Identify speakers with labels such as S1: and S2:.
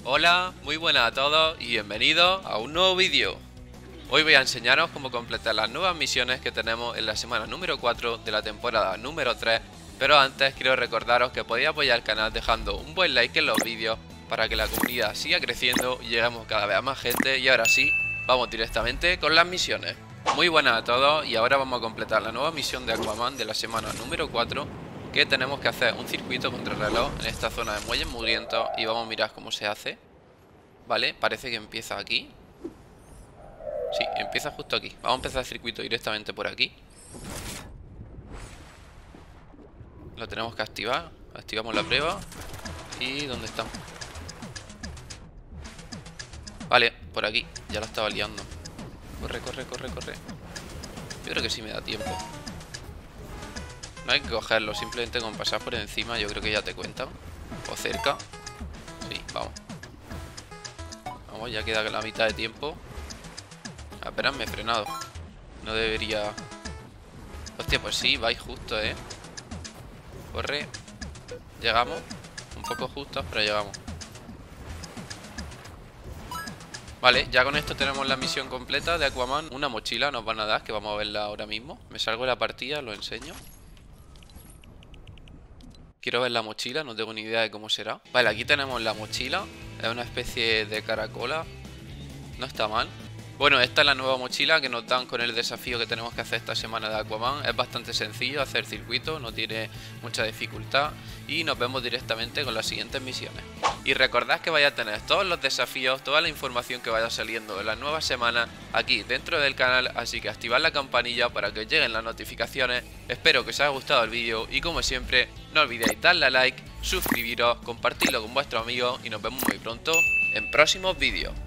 S1: Hola, muy buenas a todos y bienvenidos a un nuevo vídeo. Hoy voy a enseñaros cómo completar las nuevas misiones que tenemos en la semana número 4 de la temporada número 3. Pero antes quiero recordaros que podéis apoyar el canal dejando un buen like en los vídeos para que la comunidad siga creciendo y lleguemos cada vez a más gente. Y ahora sí, vamos directamente con las misiones. Muy buenas a todos y ahora vamos a completar la nueva misión de Aquaman de la semana número 4. Que tenemos que hacer un circuito contra el reloj en esta zona de muelles mugrientos y vamos a mirar cómo se hace. Vale, parece que empieza aquí. Sí, empieza justo aquí. Vamos a empezar el circuito directamente por aquí. Lo tenemos que activar. Activamos la prueba. ¿Y dónde estamos? Vale, por aquí. Ya la estaba liando. Corre, corre, corre, corre. Yo creo que sí me da tiempo. No hay que cogerlo, simplemente con pasar por encima yo creo que ya te cuentan. O cerca. Sí, vamos. Vamos, ya queda la mitad de tiempo. Apenas me he frenado. No debería... Hostia, pues sí, vais justo, Corre. Llegamos. Un poco justos, pero llegamos. Vale, ya con esto tenemos la misión completa de Aquaman. Una mochila nos van a dar, que vamos a verla ahora mismo. Me salgo de la partida, lo enseño. Quiero ver la mochila, no tengo ni idea de cómo será. Vale, aquí tenemos la mochila. Es una especie de caracola. No está mal. Bueno, esta es la nueva mochila que nos dan con el desafío que tenemos que hacer esta semana de Aquaman. Es bastante sencillo hacer circuito, no tiene mucha dificultad. Y nos vemos directamente con las siguientes misiones. Y recordad que vais a tener todos los desafíos, toda la información que vaya saliendo en las nuevas semanas aquí dentro del canal. Así que activad la campanilla para que os lleguen las notificaciones. Espero que os haya gustado el vídeo y como siempre, no olvidéis darle a like, suscribiros, compartirlo con vuestros amigos y nos vemos muy pronto en próximos vídeos.